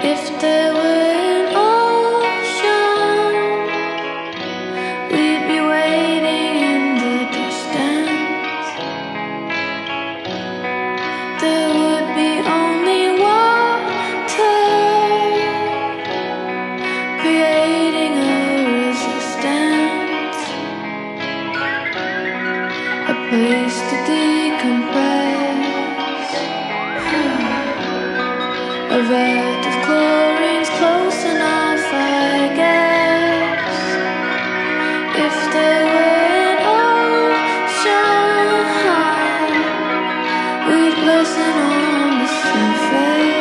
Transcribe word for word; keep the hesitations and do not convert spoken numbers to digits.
If there were an ocean, we'd be waiting in the distance. There would be only water, creating a resistance, a place to decompress. A vat of chlorine's close enough, I guess. If there were an ocean, we'd glisten on the surface.